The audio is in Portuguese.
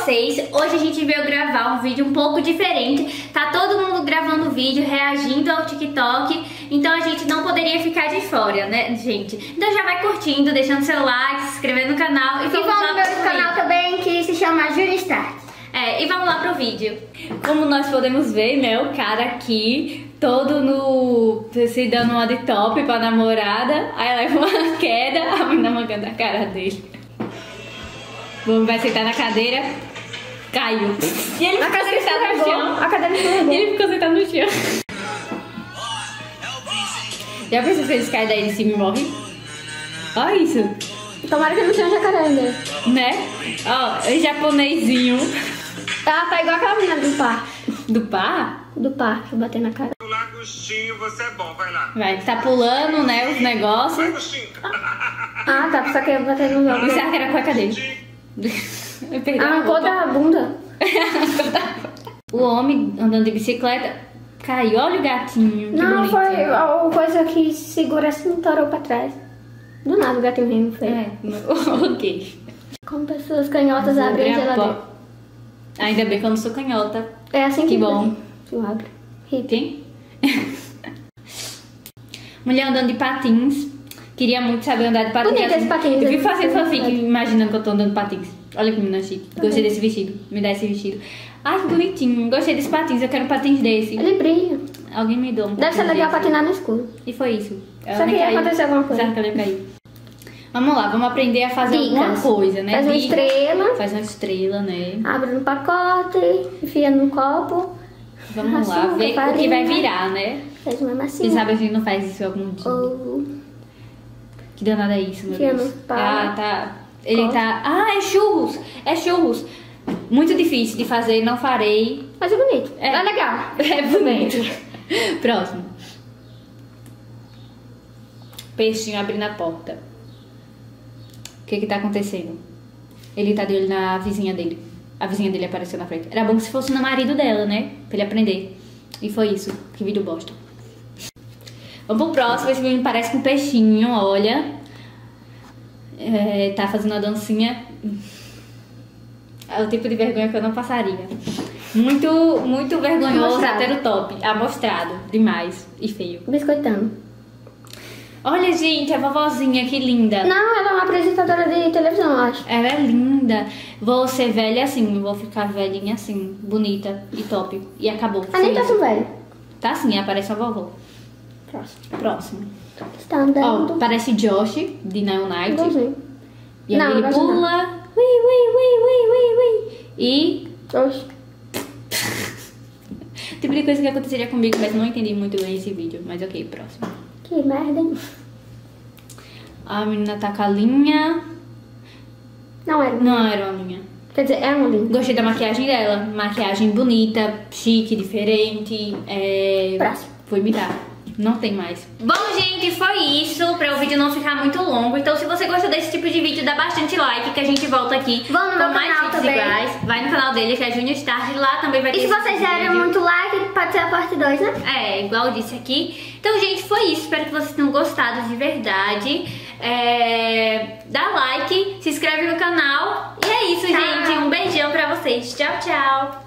vocês. Hoje a gente veio gravar um vídeo um pouco diferente. Tá todo mundo gravando vídeo, reagindo ao TikTok. Então a gente não poderia ficar de fora, né, gente? Então já vai curtindo, deixando seu like, se inscrevendo no canal. E vamos lá no meu canal também, que se chama Júlia Stark. E vamos lá pro vídeo. Como nós podemos ver, né, o cara aqui todo no... se dando uma de top pra namorada. Aí leva uma queda, a menina mancando a cara dele. Vamos, vai sentar na cadeira. Caiu. E ele ficou sentado no chão. A cadeira escorregou. E ele ficou sentado no chão. Já pensou se eles caem daí de cima e morrem? Olha isso. Tomara que não seja um jacaré, né? Ó, o japonesinho. Tá igual aquela menina do parque. Do par? Do parque, bater na cara. Vai lá, Agostinho, você é bom, vai lá. Vai, tá pulando, né, os negócios. Vai, Agostinho. Ah, tá, só que eu bater no jogo. Isso era a cueca dele. Arrancou da bunda. O homem andando de bicicleta caiu. Olha o gatinho. Que Não, bonito. foi a coisa que segura assim, torou pra trás. Do nada o gatinho rindo feio. Ok. Como pessoas canhotas abrem a geladeira. Ainda bem que eu não sou canhota. É assim que bom. Tu abre. Quem? Mulher andando de patins. Queria muito saber andar de patins. Bonito esse patins. Eu vi fazendo fanfic imaginando que eu tô andando de patins. Olha que menina chique. Gostei desse vestido. Me dá esse vestido. Ai, que bonitinho. Gostei desse patins. Eu quero um patins desse. Ele brilha. Alguém me deu um Deve ser legal desse. patinar no escuro. E foi isso. Ela Só que nem ia caiu. acontecer alguma coisa. Sabe que ela ia cair. Vamos lá, vamos aprender a fazer alguma coisa, né? Faz uma Dica. estrela. Faz uma estrela, né? Abre no pacote. Enfia no copo. Vamos lá, ver o que vai virar, né? Faz uma Quem massinha. sabe a gente não faz isso algum dia. Ou... Que danada é isso, meu Enfia Deus? no pau. Ah, tá. Ele tá... Ah, é churros! É churros! Muito difícil de fazer, não farei. Mas é bonito. É. É legal. É bonito. Próximo. Peixinho abrindo a porta. O que que tá acontecendo? Ele tá de olho na vizinha dele. A vizinha dele apareceu na frente. Era bom que se fosse no marido dela, né? Pra ele aprender. E foi isso. Que vídeo bosta. Vamos pro próximo. Esse vídeo parece com um peixinho, olha. Tá fazendo a dancinha. É o tipo de vergonha que eu não passaria. Muito vergonhoso, até no top. Amostrado. Demais. E feio. Biscoitando. Olha, gente, a vovozinha, que linda. Não, ela é uma apresentadora de televisão, eu acho. Ela é linda. Vou ser velha assim, vou ficar velhinha assim, bonita e top. E acabou. Ela nem tá tão velha. Tá sim, aparece a vovó. Próximo. Está andando. Ó, parece Josh, de Neon Night. Igualzinho. E aí Não, ele não gosto pula. Ui. E... Oxe. Tipo de coisa que aconteceria comigo, mas não entendi muito bem esse vídeo. Mas ok, próximo. Que merda, hein? A menina tá com a linha. Não era. Não, era uma linha. Quer dizer, é uma linha. Gostei da maquiagem dela. Maquiagem bonita, chique, diferente. Próximo. Vou imitar. Não tem mais. Bom, gente, foi isso. Pra o vídeo não ficar muito longo. Então, se você gostou desse tipo de vídeo, dá bastante like, que a gente volta aqui Vão no meu com mais canal vídeos também. iguais. Vai no canal dele, que é Júnior Stars. Lá também vai ter E se esse vocês derem vídeo. muito like, pode ser a parte 2, né? Igual eu disse aqui. Então, gente, foi isso. Espero que vocês tenham gostado de verdade. Dá like, se inscreve no canal. E é isso, Tchau. gente. Um beijão pra vocês. Tchau, tchau.